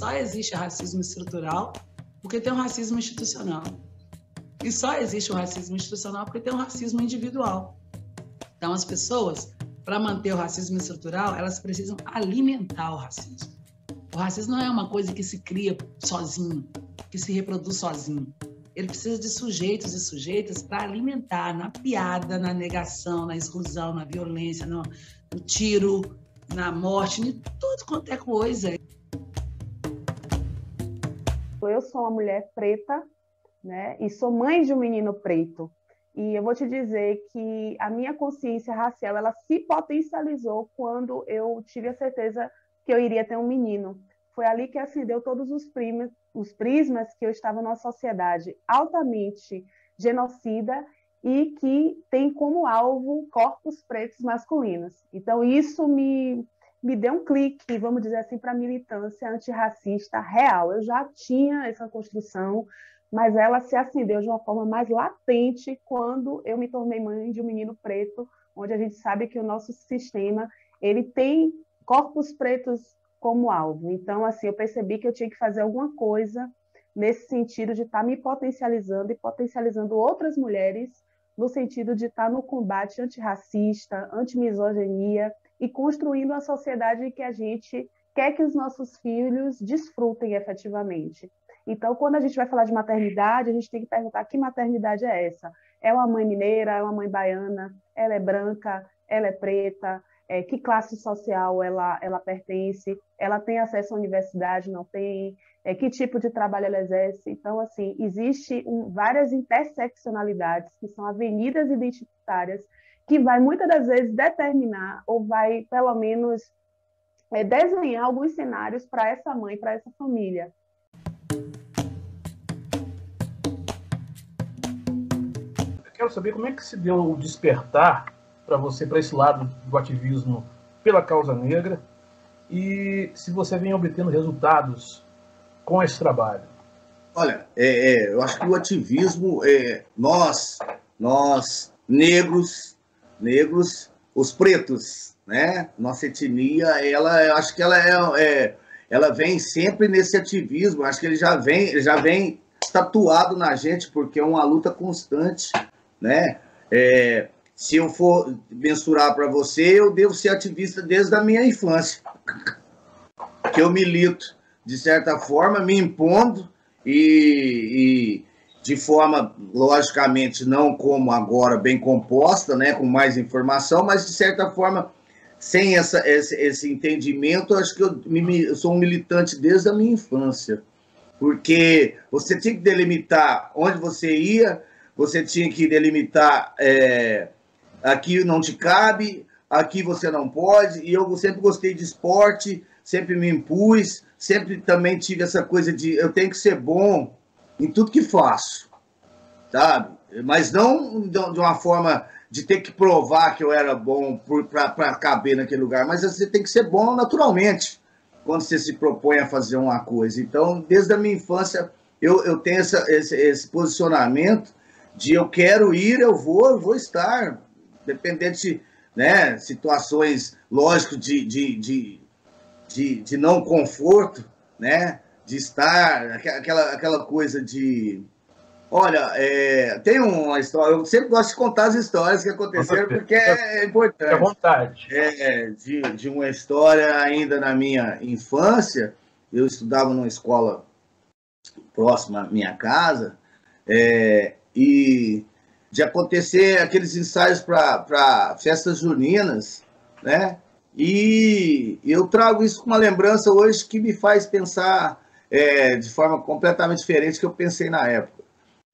só existe racismo estrutural porque tem um racismo institucional. E só existe o racismo institucional porque tem um racismo individual. Então, as pessoas, para manter o racismo estrutural, elas precisam alimentar o racismo. O racismo não é uma coisa que se cria sozinho, que se reproduz sozinho. Ele precisa de sujeitos e sujeitas para alimentar na piada, na negação, na exclusão, na violência, no tiro, na morte, em tudo quanto é coisa. Eu sou uma mulher preta, né, e sou mãe de um menino preto. E eu vou te dizer que a minha consciência racial, ela se potencializou quando eu tive a certeza que eu iria ter um menino. Foi ali que acendeu todos os prismas que eu estava numa sociedade altamente genocida e que tem como alvo corpos pretos masculinos. Então, isso me deu um clique, vamos dizer assim, para a militância antirracista real. Eu já tinha essa construção, mas ela se acendeu de uma forma mais latente quando eu me tornei mãe de um menino preto, onde a gente sabe que o nosso sistema ele tem corpos pretos como alvo. Então, assim, eu percebi que eu tinha que fazer alguma coisa nesse sentido de estar me potencializando e potencializando outras mulheres no sentido de estar no combate antirracista, antimisoginia e construindo a sociedade que a gente quer que os nossos filhos desfrutem efetivamente. Então, quando a gente vai falar de maternidade, a gente tem que perguntar que maternidade é essa? É uma mãe mineira, é uma mãe baiana, ela é branca, ela é preta, que classe social ela pertence, ela tem acesso à universidade, não tem, que tipo de trabalho ela exerce. Então, assim, existe várias interseccionalidades, que são avenidas identitárias, que vai muitas das vezes determinar, ou vai, pelo menos, desenhar alguns cenários para essa mãe, para essa família. Eu quero saber como é que se deu o despertar para você, para esse lado do ativismo pela causa negra, e se você vem obtendo resultados com esse trabalho. Olha, eu acho que o ativismo, nós negros, os pretos, né? Nossa etnia, eu acho que ela vem sempre nesse ativismo. Acho que ele já vem tatuado na gente, porque é uma luta constante, né? Se eu for mensurar para você, eu devo ser ativista desde a minha infância, que eu milito, de certa forma, me impondo e de forma, logicamente, não como agora, bem composta, né, com mais informação, mas, de certa forma, sem esse entendimento, acho que eu sou um militante desde a minha infância, porque você tinha que delimitar onde você ia, você tinha que delimitar aqui não te cabe, aqui você não pode, e eu sempre gostei de esporte, sempre me impus, sempre também tive essa coisa de eu tenho que ser bom em tudo que faço, sabe? Mas não de uma forma de ter que provar que eu era bom para caber naquele lugar, mas você tem que ser bom naturalmente quando você se propõe a fazer uma coisa. Então, desde a minha infância, eu tenho esse posicionamento de eu quero ir, eu vou estar, dependente, né, situações, lógico, de não conforto, né, de estar, aquela coisa de... Olha, tem uma história, eu sempre gosto de contar as histórias que aconteceram, porque é importante. Fique à vontade. De uma história ainda na minha infância, eu estudava numa escola próxima à minha casa, e de acontecer aqueles ensaios para festas juninas, né? E eu trago isso com uma lembrança hoje que me faz pensar de forma completamente diferente que eu pensei na época.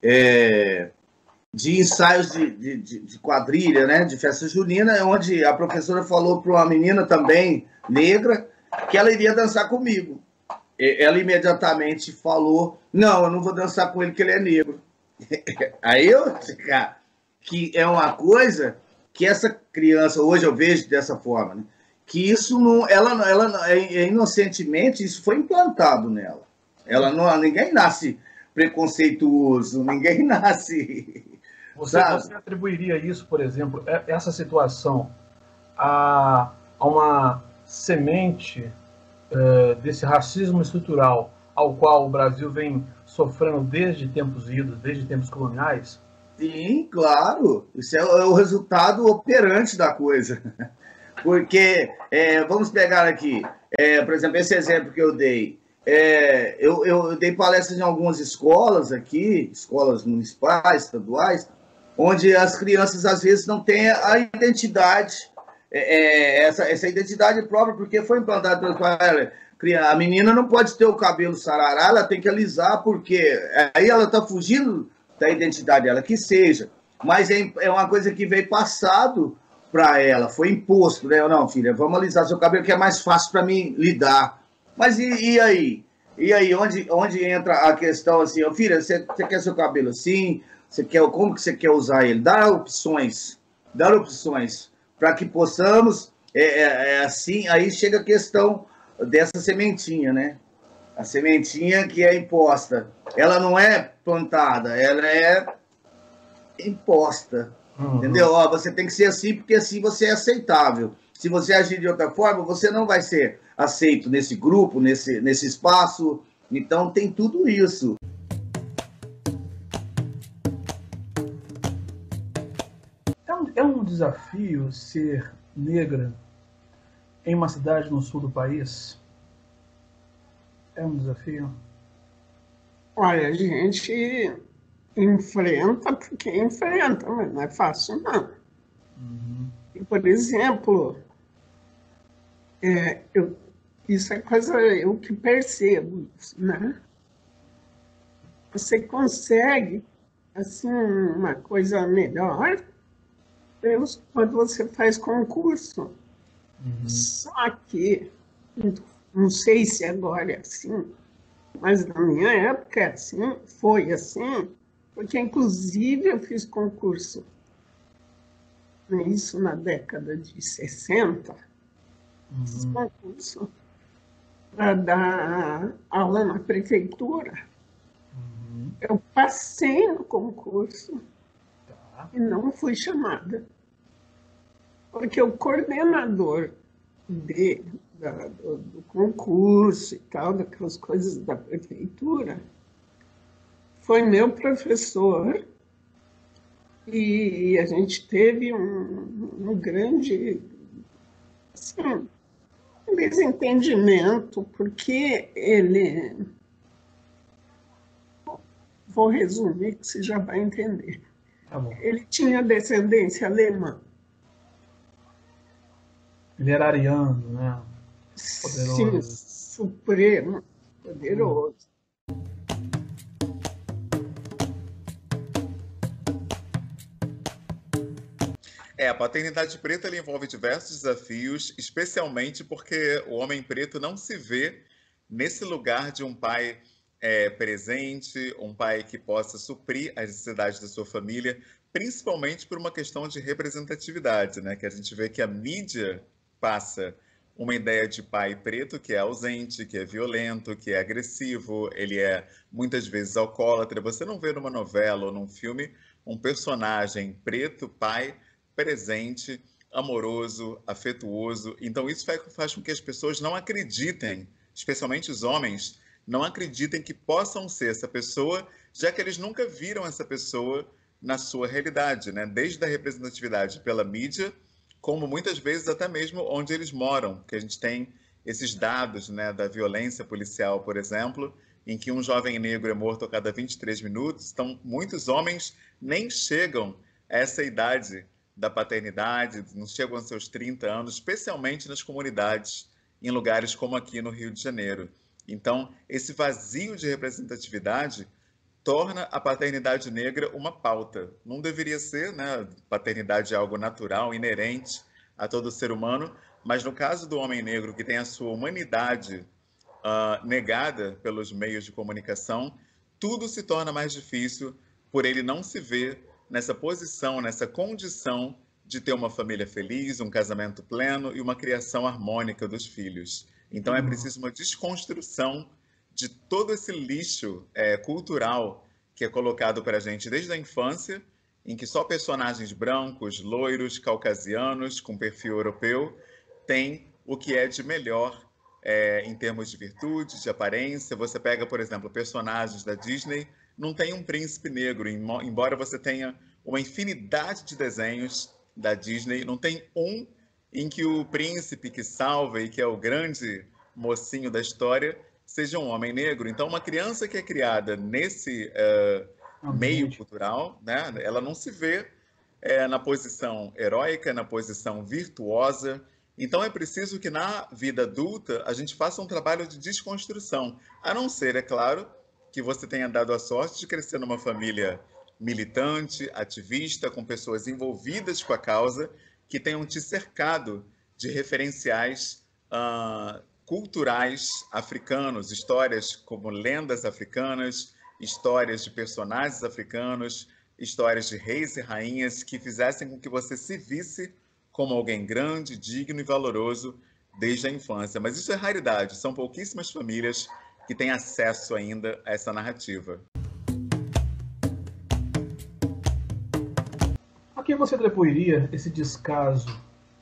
De ensaios de quadrilha, né, de festa junina, onde a professora falou para uma menina também negra que ela iria dançar comigo. Ela imediatamente falou: não, eu não vou dançar com ele, que ele é negro. Aí eu, que é uma coisa que essa criança, hoje eu vejo dessa forma, né, que isso não, ela inocentemente, isso foi implantado nela. Ninguém nasce preconceituoso, ninguém nasce... Você atribuiria isso, por exemplo, essa situação a uma semente desse racismo estrutural ao qual o Brasil vem sofrendo desde tempos idos, desde tempos coloniais? Sim, claro. Isso é o resultado operante da coisa. Porque, vamos pegar aqui, por exemplo, esse exemplo que eu dei. Eu dei palestras em algumas escolas aqui, escolas municipais, estaduais, onde as crianças, às vezes, não têm a identidade, essa identidade própria, porque foi implantada pelo pai. A menina não pode ter o cabelo sarará, ela tem que alisar, porque aí ela está fugindo da identidade dela, que seja. Mas é uma coisa que veio passado para ela, foi imposto, né? Não, filha, vamos alisar seu cabelo, que é mais fácil para mim lidar. Mas e aí? E aí, onde entra a questão assim, oh, filha, você quer seu cabelo assim? Como que você quer usar ele? Dar opções para que possamos, assim, aí chega a questão dessa sementinha, né? A sementinha que é imposta. Ela não é plantada, ela é imposta. Entendeu? Ó, você tem que ser assim porque assim você é aceitável. Se você agir de outra forma, você não vai ser aceito nesse grupo, nesse espaço. Então tem tudo isso. É um desafio ser negra em uma cidade no sul do país? É um desafio? Olha, a gente enfrenta porque enfrenta, mas não é fácil, não. E, por exemplo, isso é coisa eu que percebo, né? Você consegue, assim, uma coisa melhor quando você faz concurso. Só que, não sei se agora é assim, mas na minha época é assim, foi assim, porque inclusive eu fiz concurso, né, isso na década de 60, fiz concurso para dar aula na prefeitura. Eu passei no concurso e não fui chamada, porque o coordenador do concurso e tal, daquelas coisas da prefeitura, foi meu professor, e a gente teve um grande, assim, um desentendimento, porque ele... Vou resumir que você já vai entender. Tá bom. Ele tinha descendência alemã. Ele era ariano, né? Poderoso. Sim, supremo, poderoso. A paternidade preta ela envolve diversos desafios, especialmente porque o homem preto não se vê nesse lugar de um pai presente, um pai que possa suprir as necessidades da sua família, principalmente por uma questão de representatividade, né? Que a gente vê que a mídia passa uma ideia de pai preto que é ausente, que é violento, que é agressivo, ele é muitas vezes alcoólatra. Você não vê numa novela ou num filme um personagem preto, pai, presente, amoroso, afetuoso. Então isso faz com que as pessoas não acreditem, especialmente os homens, não acreditem que possam ser essa pessoa, já que eles nunca viram essa pessoa na sua realidade, né? Desde a representatividade pela mídia, como muitas vezes até mesmo onde eles moram, porque a gente tem esses dados, né, da violência policial, por exemplo, em que um jovem negro é morto a cada 23 minutos, então muitos homens nem chegam a essa idade da paternidade, não chegam aos seus 30 anos, especialmente nas comunidades, em lugares como aqui no Rio de Janeiro. Então, esse vazio de representatividade torna a paternidade negra uma pauta. Não deveria ser, né? Paternidade é algo natural, inerente a todo ser humano, mas no caso do homem negro, que tem a sua humanidade negada pelos meios de comunicação, tudo se torna mais difícil por ele não se ver nessa posição, nessa condição de ter uma família feliz, um casamento pleno e uma criação harmônica dos filhos. Então é preciso uma desconstrução de todo esse lixo cultural que é colocado para a gente desde a infância, em que só personagens brancos, loiros, caucasianos, com perfil europeu, têm o que é de melhor em termos de virtude, de aparência. Você pega, por exemplo, personagens da Disney, não tem um príncipe negro, embora você tenha uma infinidade de desenhos da Disney, não tem um em que o príncipe que salva e que é o grande mocinho da história seja um homem negro. Então, uma criança que é criada nesse meio cultural, né, ela não se vê na posição heróica, na posição virtuosa. Então, é preciso que na vida adulta a gente faça um trabalho de desconstrução, a não ser, é claro, que você tenha dado a sorte de crescer numa família militante, ativista, com pessoas envolvidas com a causa, que tenham te cercado de referenciais culturais africanos, histórias como lendas africanas, histórias de personagens africanos, histórias de reis e rainhas que fizessem com que você se visse como alguém grande, digno e valoroso desde a infância. Mas isso é raridade, são pouquíssimas famílias que têm acesso ainda a essa narrativa. A que você atribuiria esse descaso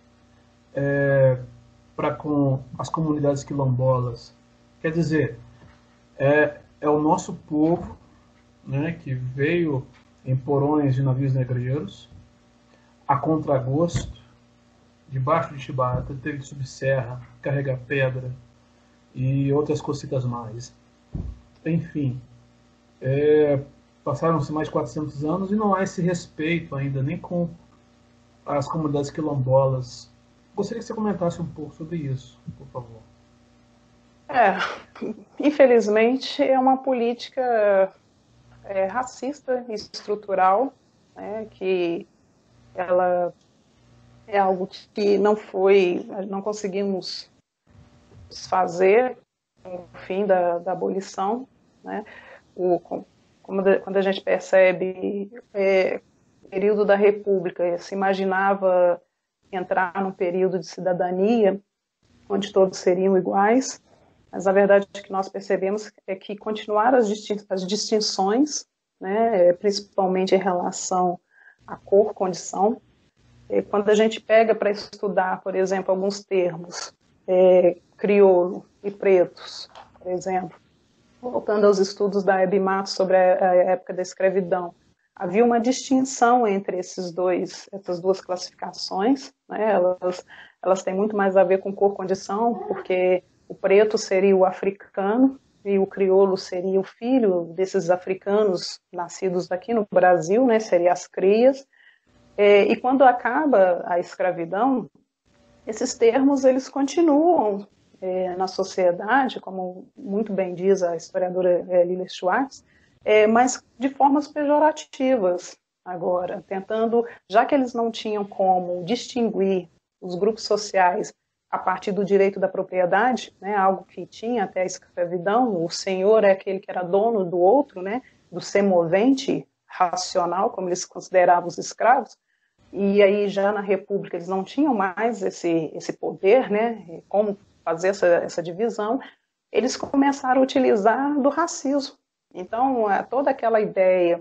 para com as comunidades quilombolas? Quer dizer, é o nosso povo, né, que veio em porões de navios negreiros, a contragosto, debaixo de chibata, teve que subir serra, carregar pedra e outras cositas mais. Enfim, passaram-se mais de 400 anos e não há esse respeito ainda, nem com as comunidades quilombolas. Gostaria que você comentasse um pouco sobre isso, por favor. Infelizmente, é uma política racista e estrutural, né, que ela é algo que não conseguimos desfazer no fim da abolição, né? Quando a gente percebe o período da República, se imaginava entrar num período de cidadania, onde todos seriam iguais, mas a verdade que nós percebemos é que continuaram as distinções, né, principalmente em relação à cor, condição. Quando a gente pega para estudar, por exemplo, alguns termos, crioulo e pretos, por exemplo, voltando aos estudos da Hebe Matos sobre a época da escravidão, havia uma distinção entre essas duas classificações, né? Elas têm muito mais a ver com cor-condição, porque o preto seria o africano e o crioulo seria o filho desses africanos nascidos aqui no Brasil, né? Seria as crias. E quando acaba a escravidão, esses termos eles continuam na sociedade, como muito bem diz a historiadora Lilia Schwartz, mas de formas pejorativas agora, tentando, já que eles não tinham como distinguir os grupos sociais a partir do direito da propriedade, né, algo que tinha até a escravidão, o senhor é aquele que era dono do outro, né, do semovente racional, como eles consideravam os escravos, e aí já na República eles não tinham mais esse poder, né, como fazer essa divisão, eles começaram a utilizar do racismo. Então, toda aquela ideia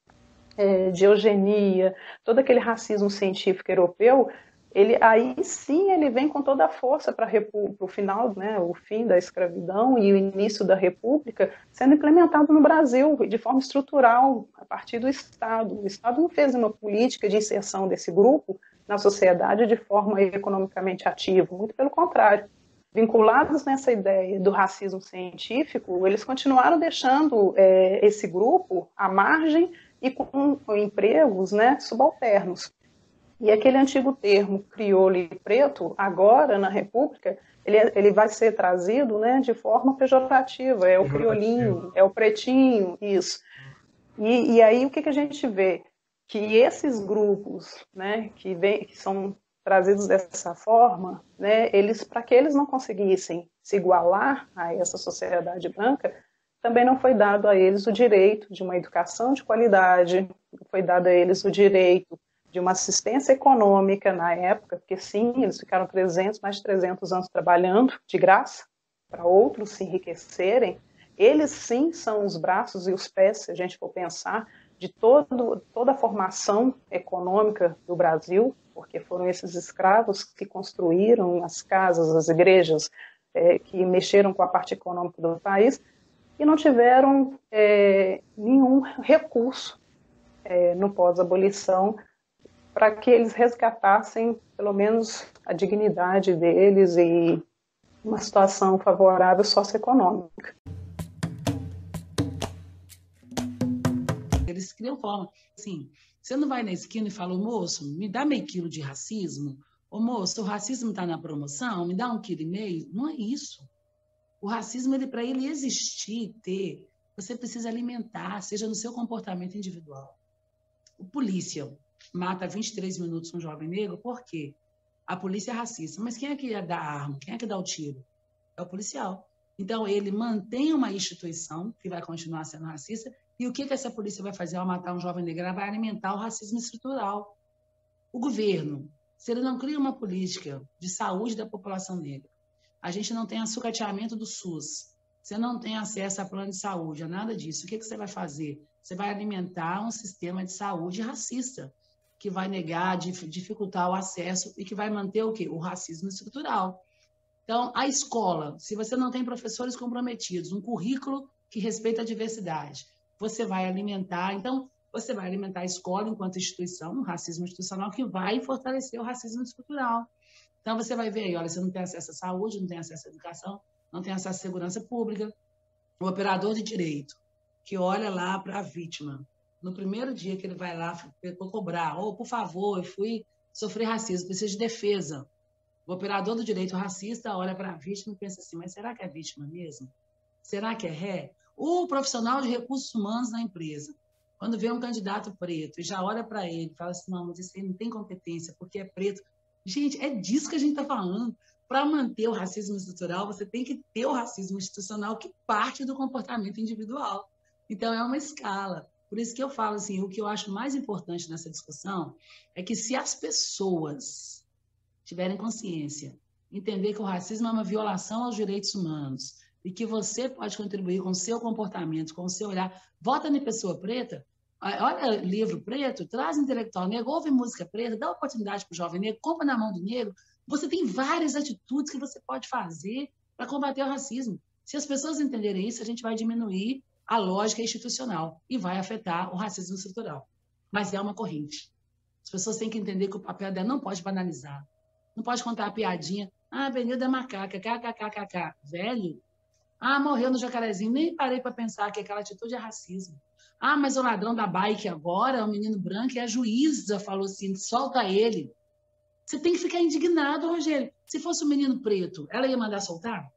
de eugenia, todo aquele racismo científico europeu, aí sim ele vem com toda a força para o final, né, o fim da escravidão e o início da República sendo implementado no Brasil de forma estrutural, a partir do Estado. O Estado não fez uma política de inserção desse grupo na sociedade de forma economicamente ativa, muito pelo contrário. Vinculados nessa ideia do racismo científico, eles continuaram deixando esse grupo à margem e com empregos, né, subalternos. E aquele antigo termo crioulo e preto, agora na República, ele vai ser trazido, né, de forma pejorativa, é o crioulinho, é o pretinho, isso. E aí o que a gente vê? Que esses grupos, né, que são trazidos dessa forma, né, para que eles não conseguissem se igualar a essa sociedade branca, também não foi dado a eles o direito de uma educação de qualidade, não foi dado a eles o direito de uma assistência econômica na época, porque sim, eles ficaram mais de 300 anos trabalhando de graça para outros se enriquecerem. Eles sim são os braços e os pés, se a gente for pensar, de toda a formação econômica do Brasil, porque foram esses escravos que construíram as casas, as igrejas, que mexeram com a parte econômica do país e não tiveram nenhum recurso no pós-abolição para que eles resgatassem, pelo menos, a dignidade deles e uma situação favorável socioeconômica. Eles criam forma. Assim, você não vai na esquina e fala, ô moço, me dá meio quilo de racismo? Ô moço, o racismo está na promoção? Me dá 1,5 kg? Não é isso. O racismo, para ele existir, você precisa alimentar, seja no seu comportamento individual. O polícia mata 23 minutos um jovem negro, por quê? A polícia é racista. Mas quem é que dá a arma? Quem é que dá o tiro? É o policial. Então, ele mantém uma instituição que vai continuar sendo racista, e o que essa polícia vai fazer ao matar um jovem negro? Ela vai alimentar o racismo estrutural. O governo, se ele não cria uma política de saúde da população negra, a gente não tem sucateamento do SUS, você não tem acesso a plano de saúde, a nada disso, o que você vai fazer? Você vai alimentar um sistema de saúde racista, que vai negar, dificultar o acesso e que vai manter o quê? O racismo estrutural. Então, a escola, se você não tem professores comprometidos, um currículo que respeita a diversidade, você vai alimentar. Então, você vai alimentar a escola enquanto instituição, um racismo institucional que vai fortalecer o racismo estrutural. Então, você vai ver aí, olha, você não tem acesso à saúde, não tem acesso à educação, não tem acesso à segurança pública. O operador de direito, que olha lá para a vítima, no primeiro dia que ele vai lá para cobrar, por favor, eu fui sofrer racismo, preciso de defesa. O operador do direito racista olha para a vítima e pensa assim, mas será que é vítima mesmo? Será que é ré? O profissional de recursos humanos na empresa, quando vê um candidato preto e já olha para ele e fala assim, não, mas esse aí não tem competência porque é preto. Gente, é disso que a gente está falando. Para manter o racismo estrutural, você tem que ter o racismo institucional que parte do comportamento individual. Então, é uma escala. Por isso que eu falo assim, o que eu acho mais importante nessa discussão é que se as pessoas tiverem consciência, entender que o racismo é uma violação aos direitos humanos e que você pode contribuir com o seu comportamento, com o seu olhar, vota em pessoa preta, olha livro preto, traz intelectual negro, ouve música preta, dá oportunidade para o jovem negro, compra na mão do negro. Você tem várias atitudes que você pode fazer para combater o racismo. Se as pessoas entenderem isso, a gente vai diminuir a lógica institucional e vai afetar o racismo estrutural. Mas é uma corrente. As pessoas têm que entender que o papel dela não pode banalizar. Não pode contar a piadinha. Ah, Avenida Macaca, kkkk. Velho. Ah, morreu no Jacarezinho. Nem parei para pensar que aquela atitude é racismo. Ah, mas o ladrão da bike agora, o menino branco, e a juíza falou assim, solta ele. Você tem que ficar indignado, Rogério. Se fosse um menino preto, ela ia mandar soltar?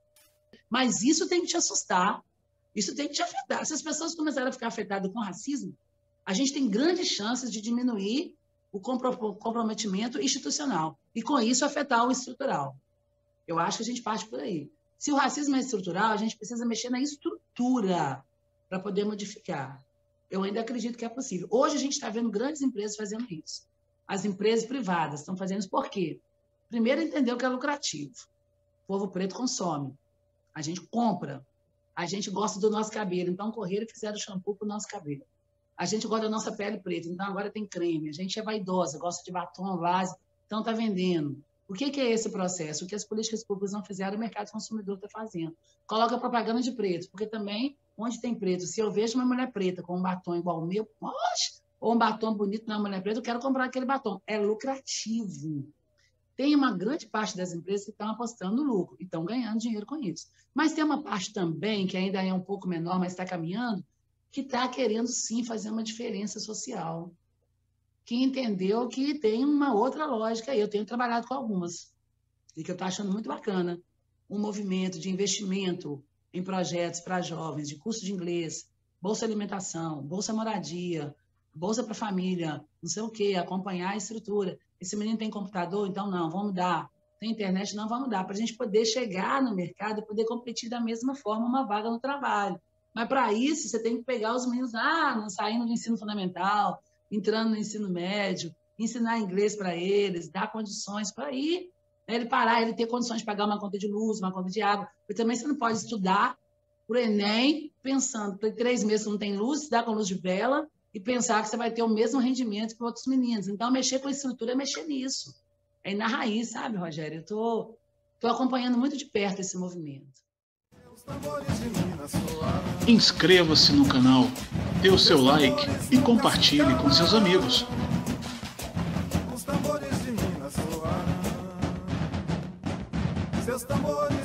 Mas isso tem que te assustar. Isso tem que te afetar. Se as pessoas começarem a ficar afetadas com racismo, a gente tem grandes chances de diminuir o comprometimento institucional e, com isso, afetar o estrutural. Eu acho que a gente parte por aí. Se o racismo é estrutural, a gente precisa mexer na estrutura para poder modificar. Eu ainda acredito que é possível. Hoje a gente está vendo grandes empresas fazendo isso. As empresas privadas estão fazendo isso por quê? Primeiro, entender o que é lucrativo. O povo preto consome. A gente compra. A gente gosta do nosso cabelo. Então, correram e fizeram shampoo para o nosso cabelo. A gente gosta da nossa pele preta. Então, agora tem creme. A gente é vaidosa, gosta de batom, base. Então, está vendendo. O que é esse processo? O que as políticas públicas não fizeram, o mercado consumidor está fazendo. Coloca propaganda de preto. Porque também, onde tem preto, se eu vejo uma mulher preta com um batom igual ao meu, ou um batom bonito na mulher preta, eu quero comprar aquele batom. É lucrativo. Tem uma grande parte das empresas que estão apostando no lucro e estão ganhando dinheiro com isso. Mas tem uma parte também, que ainda é um pouco menor, mas está caminhando, que está querendo, sim, fazer uma diferença social. Que entendeu que tem uma outra lógica aí. Eu tenho trabalhado com algumas, e que eu estou achando muito bacana. Um movimento de investimento em projetos para jovens, de curso de inglês, bolsa alimentação, bolsa moradia, bolsa para família, não sei o quê, acompanhar a estrutura. Esse menino tem computador? Então não, vamos dar. Tem internet? Não, vamos dar. Para a gente poder chegar no mercado e poder competir da mesma forma uma vaga no trabalho. Mas para isso, você tem que pegar os meninos saindo do ensino fundamental, entrando no ensino médio, ensinar inglês para eles, dar condições para ir, né, ele parar, ele ter condições de pagar uma conta de luz, uma conta de água. Porque também você não pode estudar para o Enem pensando que 3 meses não tem luz, estudar com luz de vela, e pensar que você vai ter o mesmo rendimento que outros meninos. Então, mexer com a estrutura é mexer nisso. É ir na raiz, sabe, Rogério? Eu estou Estou acompanhando muito de perto esse movimento. Inscreva-se no canal, dê o seu like e compartilhe com seus amigos. Seus tambores